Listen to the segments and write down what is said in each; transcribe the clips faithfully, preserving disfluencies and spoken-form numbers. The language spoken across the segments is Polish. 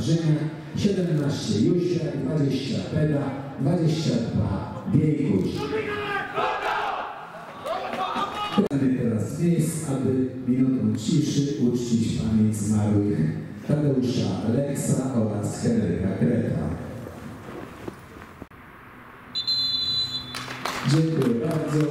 Wawrzyniak, siedemnaście Jusiak, dwadzieścia Peda, dwadzieścia dwa Biejkuś. Teraz miejsc, aby minutą ciszy uczcić pamięć zmarłych Tadeusza Leksa oraz Henryka Kreta. Dziękuję bardzo.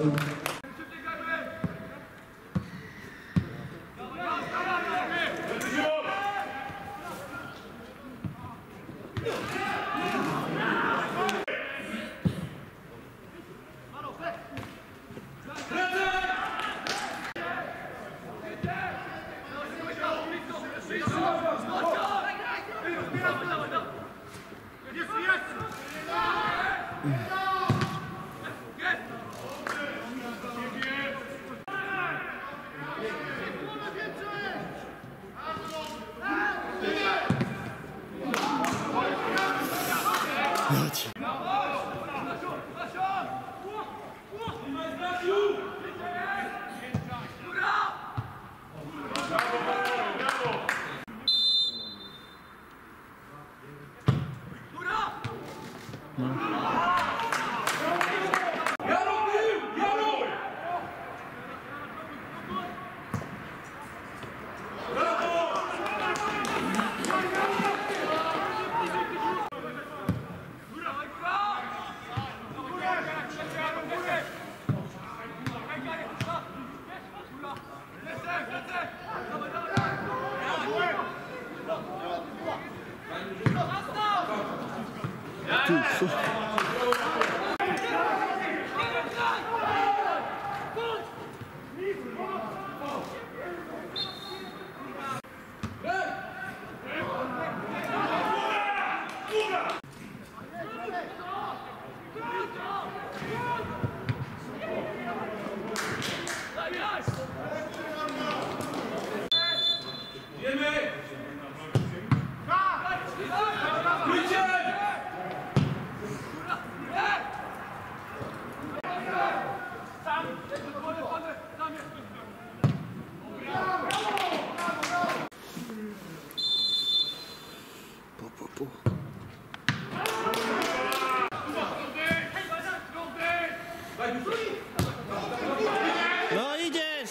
No idziesz!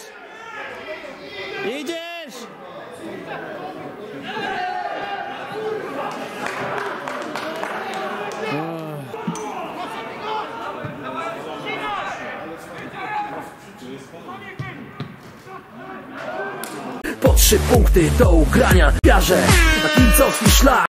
Idziesz! Po trzy punkty do ugrania. Piarze na kibicowski szlak.